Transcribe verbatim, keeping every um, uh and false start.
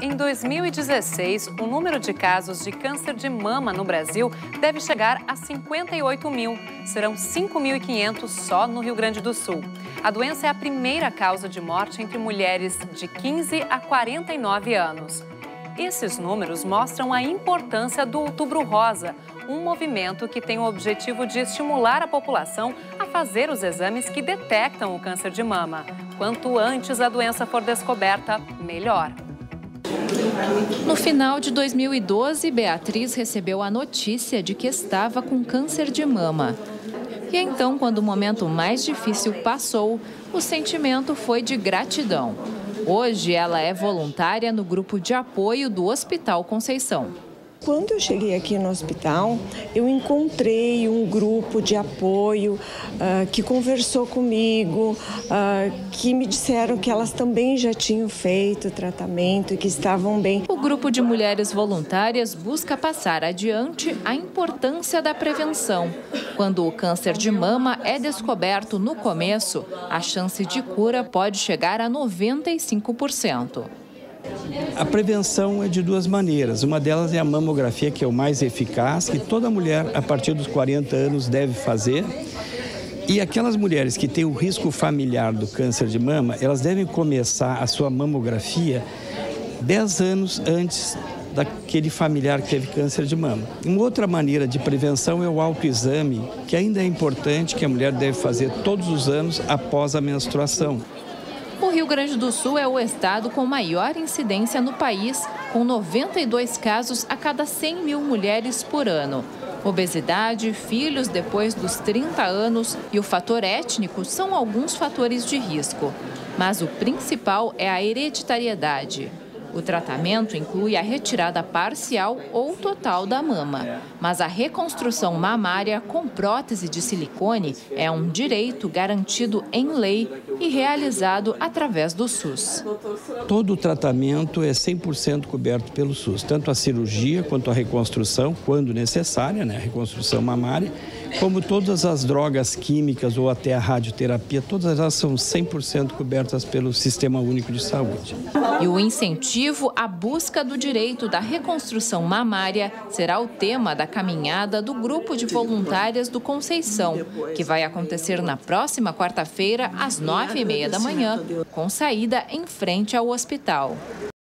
Em dois mil e dezesseis, o número de casos de câncer de mama no Brasil deve chegar a cinquenta e oito mil. Serão cinco mil e quinhentos só no Rio Grande do Sul. A doença é a primeira causa de morte entre mulheres de quinze a quarenta e nove anos. Esses números mostram a importância do Outubro Rosa, um movimento que tem o objetivo de estimular a população a fazer os exames que detectam o câncer de mama. Quanto antes a doença for descoberta, melhor. No final de dois mil e doze, Beatriz recebeu a notícia de que estava com câncer de mama. E então, quando o momento mais difícil passou, o sentimento foi de gratidão. Hoje, ela é voluntária no grupo de apoio do Hospital Conceição. Quando eu cheguei aqui no hospital, eu encontrei um grupo de apoio uh, que conversou comigo, uh, que me disseram que elas também já tinham feito tratamento e que estavam bem. O grupo de mulheres voluntárias busca passar adiante a importância da prevenção. Quando o câncer de mama é descoberto no começo, a chance de cura pode chegar a noventa e cinco por cento. A prevenção é de duas maneiras. Uma delas é a mamografia, que é o mais eficaz, que toda mulher a partir dos quarenta anos deve fazer. E aquelas mulheres que têm o risco familiar do câncer de mama, elas devem começar a sua mamografia dez anos antes daquele familiar que teve câncer de mama. Uma outra maneira de prevenção é o autoexame, que ainda é importante, que a mulher deve fazer todos os anos após a menstruação. O Rio Grande do Sul é o estado com maior incidência no país, com noventa e dois casos a cada cem mil mulheres por ano. Obesidade, filhos depois dos trinta anos e o fator étnico são alguns fatores de risco. Mas o principal é a hereditariedade. O tratamento inclui a retirada parcial ou total da mama. Mas a reconstrução mamária com prótese de silicone é um direito garantido em lei e realizado através do SUS. Todo o tratamento é cem por cento coberto pelo SUS, tanto a cirurgia quanto a reconstrução, quando necessária, né, a reconstrução mamária, como todas as drogas químicas ou até a radioterapia, todas elas são cem por cento cobertas pelo Sistema Único de Saúde. E o incentivo à busca do direito da reconstrução mamária será o tema da caminhada do grupo de voluntárias do Conceição, que vai acontecer na próxima quarta-feira, às nove e meia da manhã, com saída em frente ao hospital.